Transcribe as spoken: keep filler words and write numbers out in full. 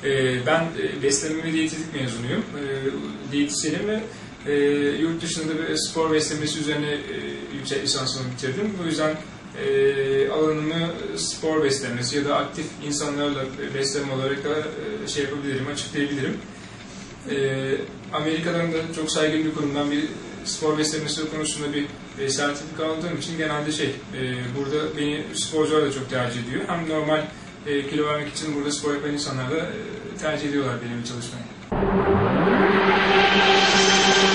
E, ben e, beslenme ve diyetetik mezunuyum. E, diyetisyenim ve e, yurt dışında bir spor beslemesi üzerine e, yüksek lisansımı bitirdim. Bu yüzden e, alanımı spor beslemesi ya da aktif insanlarla besleme olarak da e, şey yapabilirim, açıklayabilirim. E, Amerika'dan da çok saygın bir kurumdan bir spor beslemesi konusunda bir e, sertifika aldığım için genelde şey, e, burada beni sporcular da çok tercih ediyor. Hem normal e, kilo vermek için burada spor yapan insanlar da e, tercih ediyorlar benimle çalışmayı.